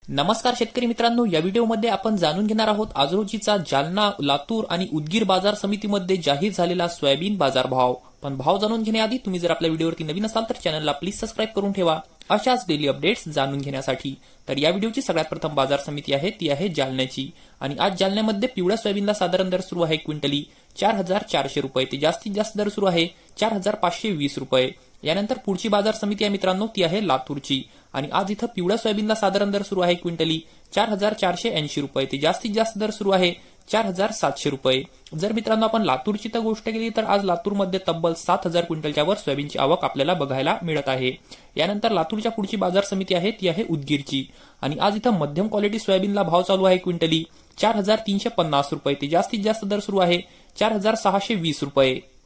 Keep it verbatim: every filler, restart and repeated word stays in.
नमस्कार शेतकरी मित्रांनो, या व्हिडिओमध्ये आपण जाणून घेणार आहोत आज रोजीचा जालना, लातूर आणि उदगीर बाजार समितीमध्ये जाहीर झालेला सोयाबीन बाजार भाव। पण भाव जाणून घेण्याआधी तुम्ही जर आपल्या व्हिडिओवरती नवीन असाल तर चॅनलला प्लीज सबस्क्राइब करून ठेवा अशाच डेली अपडेट्स जाणून घेण्यासाठी। तर या व्हिडिओची सगळ्यात प्रथम बाजार समिती आहे ती आहे जालन्याची आणि आज जालन्यामध्ये पिवळ्या सोयाबीनला साधारण दर सुरू आहे क्विंटली चार हजार चारशे रुपये ते जास्तीत जास्त दर सुरू आहे चार हजार पाचशे वीस रुपये। यानंतर पुढची बाजार समिती आहे मित्रांनो ती आहे लातूरची आणि आज इथं पिवळ्या सोयाबीनला साधारण दर सुरू आहे क्विंटली चार हजार चारशे ऐंशी रुपये ते जास्तीत जास्त दर सुरू आहे चार हजार सातशे रुपये। जर मित्रांनो आपण लातूरची तर गोष्ट केली तर आज लातूरमध्ये तब्बल सात हजार क्विंटलच्या वर सोयाबीनची आवक आपल्याला बघायला मिळत आहे। यानंतर लातूरच्या पुढची बाजार समिती आहे ती आहे उदगीरची आणि आज इथं मध्यम क्वालिटी सोयाबीनला भाव चालू आहे क्विंटली चार हजार तीनशे पन्नास रुपये ते जास्तीत जास्त दर सुरू आहे चार हजार सहाशे वीस रुपये।